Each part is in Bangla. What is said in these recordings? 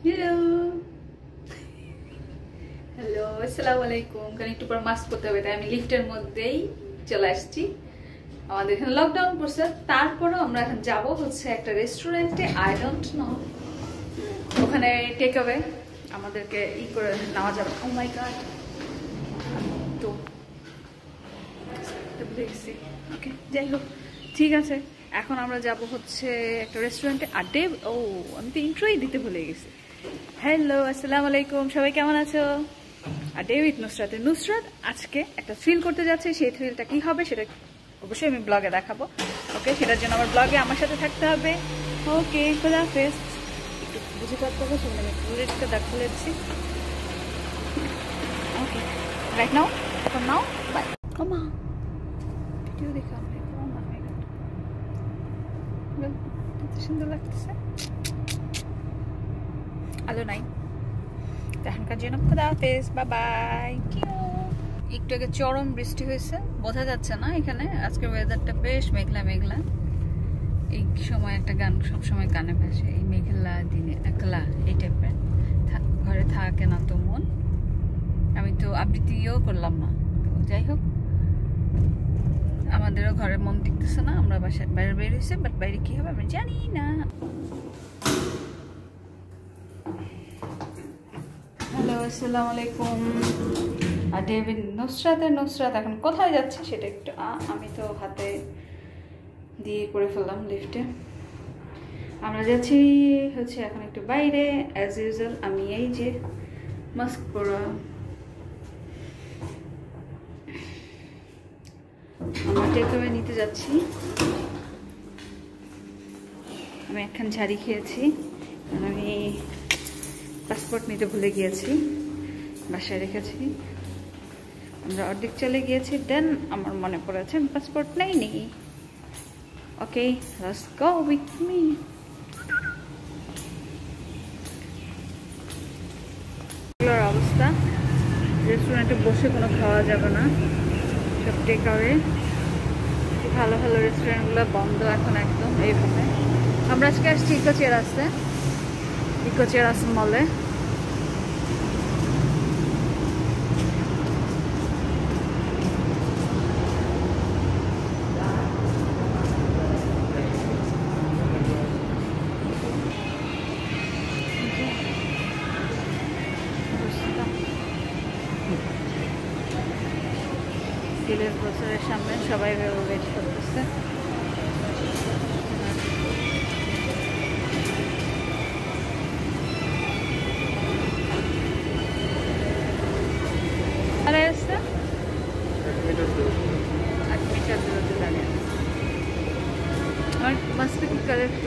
হ্যালো হ্যালো আসসালামু আলাইকুম। কারণ একটু পর মাস্ক পরতে হবে, তাই আমি লিফটের মধ্যেই চলে আসছি। আমাদের এখানে লকডাউন পড়ছে, তারপরেও আমরা এখন যাবো হচ্ছে একটা রেস্টুরেন্টে। আই ডোন্ট নো, ওখানে টেক অ্যাওয়ে আমাদেরকে করে নেওয়া যাবে। ও মাই গড, তো ভুলে গেছি। ওকে, যাই হোক, ঠিক আছে। এখন আমরা যাব হচ্ছে একটা রেস্টুরেন্টে। আর ডেভ, ও আমি তো ইন্ট্রোই দিতে ভুলে গেছি। হ্যালো আসসালামু আলাইকুম, সবাই কেমন আছো? আর ডেভিড নুসরাত আজকে একটা থ্রিল করতে যাচ্ছে। সেই থ্রিলটা কি হবে সেটা অবশ্যই আমি ব্লগে দেখাবো। ওকে, সেটার জন্য আমার ব্লগে আমার সাথে থাকতে হবে। ওকে, খোদা হাফেজ। একটু বুঝে করতে হবে, সেখানে আমি ফুলেটটা দেখা যাচ্ছি। Okay, right now, for now, bye. কমা ভিডিও দেখা সুন্দর লাগতেছে। আলো নাই এখনকার জন্য। খোদা হাফেজ, বাই বাই। একটু আগে চরম বৃষ্টি হয়েছে, বোঝা যাচ্ছে না এখানে। আজকের ওয়েদারটা বেশ মেঘলা মেঘলা। এই সময় একটা গান সবসময় কানে ভাসে, এই মেঘলা দিনে একলা, এই টাইপের। ঘরে থাকে না তো মন। আমি তো আবৃত্তিও করলাম না, তো যাই হোক, আমাদেরও ঘরে মন টিকতেছে না। আমরা বাসায় বাইরে বের হয়েছে, বাট বাইরে কি হবে আমরা জানি না। হ্যালো আসসালামু আলাইকুম। আর ডেভিড নুসরাত এখন কোথায় যাচ্ছে সেটা একটু আমি তো হাতে দিয়ে করে ফেললাম লিফটে। আমরা যাচ্ছি হচ্ছে এখন একটু বাইরে অ্যাজ ইউজুয়াল। আমি এই যে মাস্ক পরা, আমার টেকঅ্যাওয়ে নিতে যাচ্ছি। আমি একখান ঝাড়ি খেয়েছি, আমি পাসপোর্ট নিতে ভুলে গিয়েছি, বাসায় রেখেছি। আমরা অর্ধেক চলে গিয়েছি, দেন আমার মনে পড়েছে আমি পাসপোর্ট নেইনি। Okay, let's go with me. অবস্থা, রেস্টুরেন্টে বসে কোনো খাওয়া যাবে না, সব টেক অ্যাওয়ে। ভালো ভালো রেস্টুরেন্টগুলো বন্ধ এখন একদম। এইভাবে আমরা আজকে আসছি ইকো চেরাস মলে। স্টিলের প্রচারের সামনে সবাই ওয়েট করতেছে। আর আসছে 8 মিটার দূরত্বে দাঁড়িয়ে আমার মাস্কে কি কালেক্ট।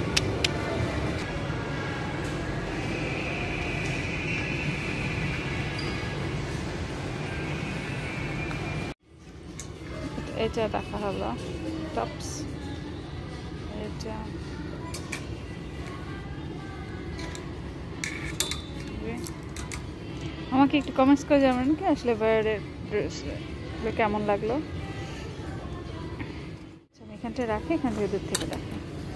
এটা দেখা হলো টপস। এটা আমাকে একটু কমেন্টস করে জানাবেন কি আসলে বাইরের ড্রেস কেমন লাগলো। আমি এখানটা রাখি, এখান থেকে দূর থেকে দেখি।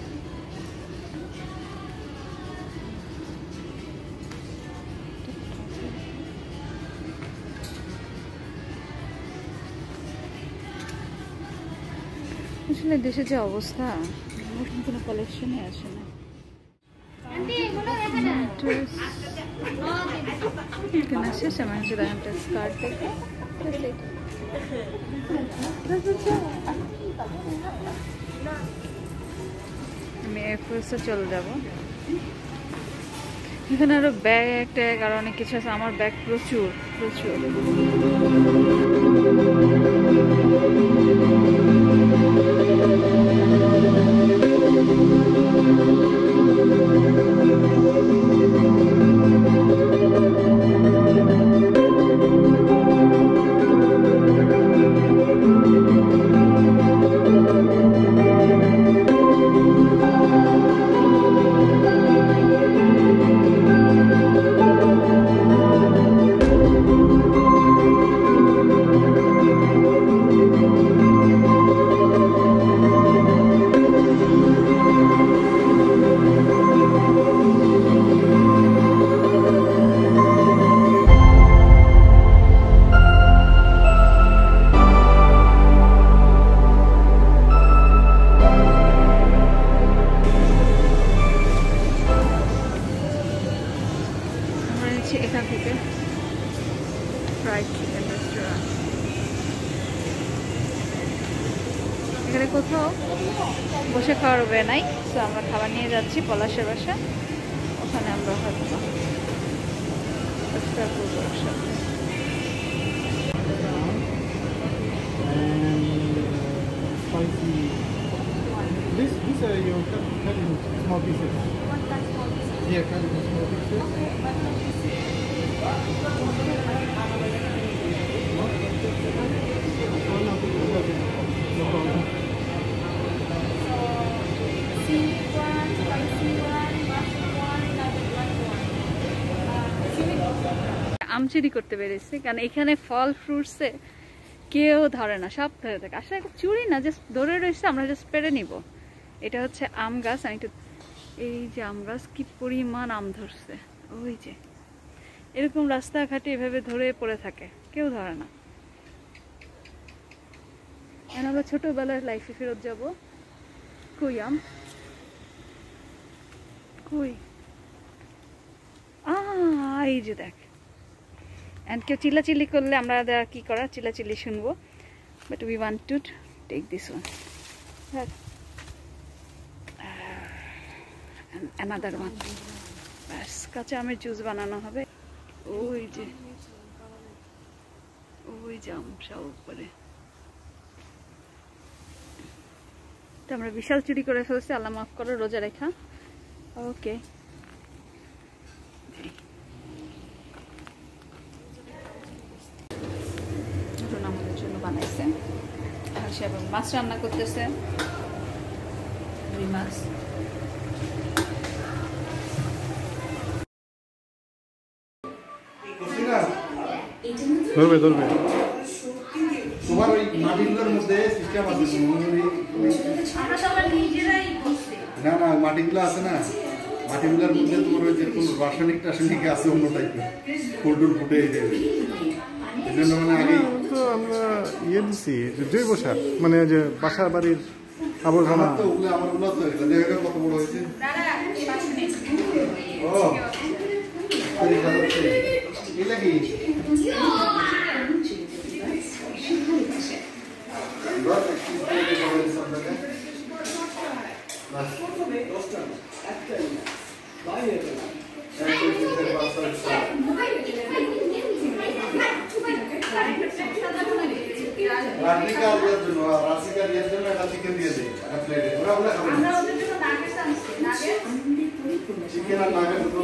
আসলে দেশে যে অবস্থা, নতুন কোনো কালেকশনই আসে না। এখানে শেষ আমি হচ্ছে একটা স্কার্ট দেখে আমি এফএসে চলে যাব। এখানে আরো ব্যাগ ট্যাগ আর অনেক কিছু আছে। আমার ব্যাগ প্রচুর প্রচুর। নিচ্ছি এখান থেকে ফ্রাইড চিকেন রেস্টুরেন্ট। এখানে কোথাও বসে খাওয়ার ওয়ে নাই, তো আমরা খাবার নিয়ে যাচ্ছি পলাশের বাসা, ওখানে আমরা হয়তো চেষ্টা করবো একসাথে। These are your cutting small pieces. Yeah, cutting small pieces. No problem. আমচুরি করতে পেরেছি, কারণ এখানে ফল ফ্রুটসে কেউ ধরে না, সব ধরে থাকে। আসলে একটা চুরি না, জাস্ট ধরে রয়েছে, আমরা জাস্ট পেরে নিব। এটা হচ্ছে আম গাছ। আমি একটু, এই যে আম গাছ, কি পরিমাণ আম ধরছে। ওই যে এরকম রাস্তাঘাটে এভাবে ধরে পড়ে থাকে, কেউ ধরে না। এখন আমরা ছোটবেলার লাইফে ফেরত যাব। কই আম, কই? এই যে দেখ। অ্যান্ড কেউ চিল্লাচিল্লি করলে আমরা কি করার, চিল্লাচিল্লি শুনবো, but we want to take this one. Another one. ব্যাস, কাঁচা আমের জুস বানানো হবে। ওই যে আম সব উপরে। তো আমরা বিশাল চুরি করে ফেলছি, আল্লাহ মাফ করো, রোজা রেখা। ওকে, আমাদের জন্য বানাইছে। আর সে মাছ রান্না করতেছে, রুই মাছ। ধরবে ধরবে। তোমার ওই মাটিগুলোর মধ্যে সিস্টেম আছে, না না মাটিগুলো আছে না, মাটিগুলোর মধ্যে তোমার ওই যেরকম রাসায়নিক টাসায়নিক আছে অন্য টাইপের, ফুলটুল ফুটে যাবে। এই জন্য মানে আগে তো আমরা দিচ্ছি জৈব সার, মানে যে বাসা বাড়ির আবর্জনা। তো ওগুলো আমার ওগুলো তো দেখা কত বড় হয়েছে। এই লাগি চিকেন আর নাগের দুটো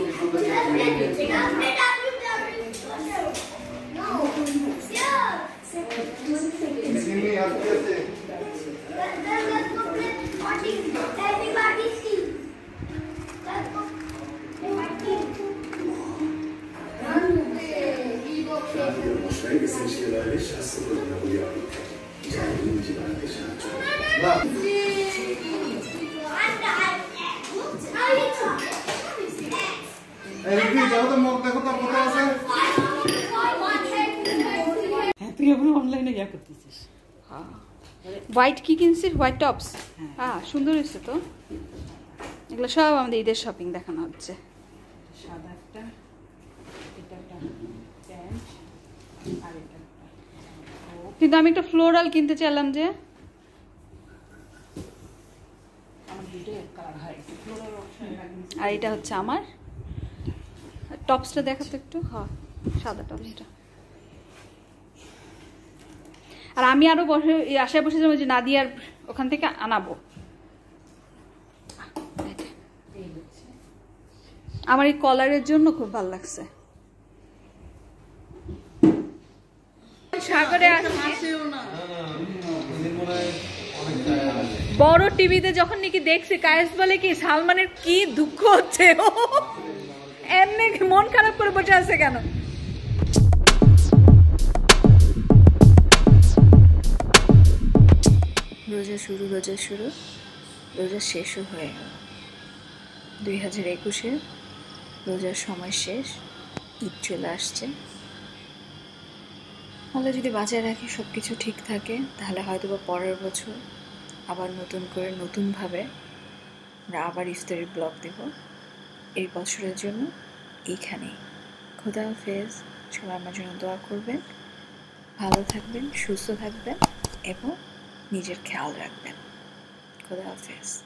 অনলাইনে ইয়া করতেছিস। হোয়াইট কি কিনছিস? White tops. হ্যাঁ, সুন্দর হয়েছে তো। এগুলো সব আমাদের ঈদের শপিং দেখানো হচ্ছে। সাদা একটা, এটা একটা প্যান্ট, আর এটা কিন্তু আমি একটা ফ্লোরাল কিনতে চাইলাম যে, আমার দুটো এক কালার হয়, একটু ফ্লোরাল অপশন লাগবে। আর এটা হচ্ছে আমার টপসটা দেখাতো একটু। হ্যাঁ, সাদা টপসটা। আর আমি আরো আশায় বসেছিলাম যে নাদিয়ার ওখান থেকে আনাবো। আমার এই কলারের জন্য খুব ভালো লাগছে। সাগরে বড় টিভিতে যখন নাকি দেখছি, কায়েস বলে কি সালমানের কি দুঃখ হচ্ছে, ও এমনি মন খারাপ করে বসে আছে কেন? রোজা শুরু, রোজা শেষও হয়ে গেল। 2021-এ রোজার সময় শেষ, ঈদ চলে আসছে। আমরা যদি বাঁচায় রাখি, সব কিছু ঠিক থাকে, তাহলে হয়তো বা পরের বছর আবার নতুন করে নতুনভাবে আমরা আবার ইফতারের ব্লগ দেব। এই বছরের জন্য এইখানেই। খোদা হাফেজ। সবাই আমার জন্য দোয়া করবেন, ভালো থাকবেন, সুস্থ থাকবেন এবং নিজের খেয়াল রাখবেন। খোদা হাফেজ।